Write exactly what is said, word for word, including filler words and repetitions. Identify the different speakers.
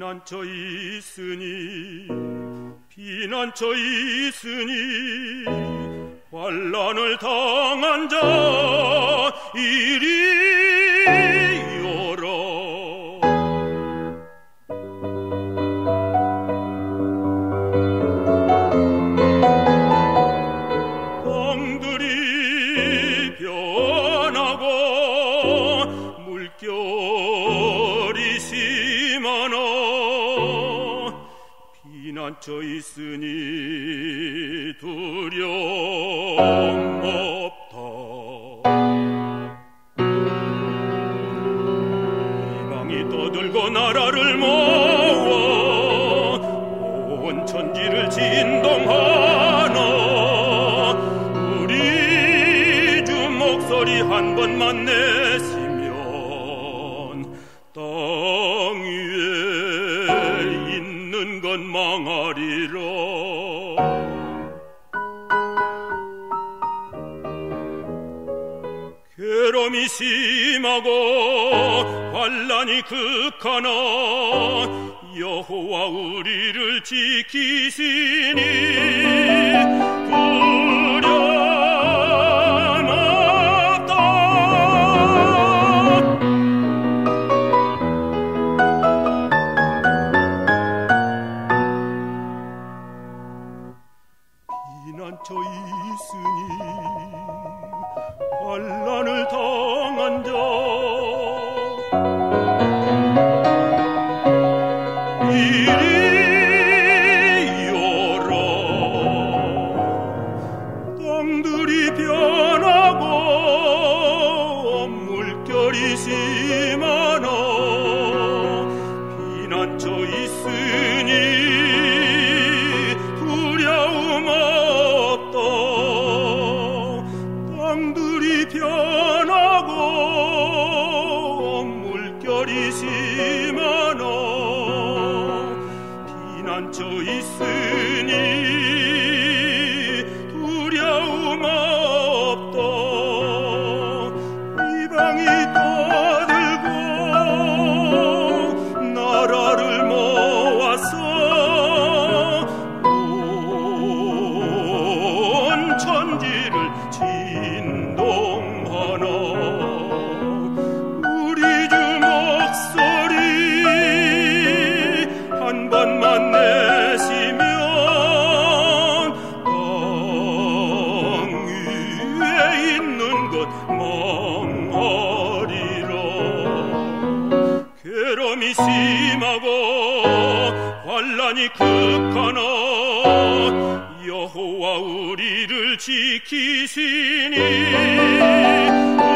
Speaker 1: 피난처 있으니 피난처 있으니 환난을 당한 자 이리 오라. 땅들이 변하고 물결이 심하나 피난처 있으니 두려움 없다. 이방이 떠들고 나라를 모아 온 천지를 진동하나 우리 주 목소리 한 번만 내시면 땅 위에 있는 건 망하리라. 괴로움이 심하고 환난이 극하나 여호와 우리를 지키시니 두려움 없다. 피난처 있으니 환난을 당한 자 이리 오라. 땅들이 변하고 물결이 심하나 피난처 있으니 두려움 없다. 땅들이 변하고 물결이 심하나 피난처 있으니 두려움 없다. 이방이 떠들고 나라를 모아서 온 천지를 진동하나 우리 주 목소리 한 번만 내시면 땅 위에 있는 것 망하리라. 괴로움이 심하고 환난이 극하나 여호와 우리를 지키시니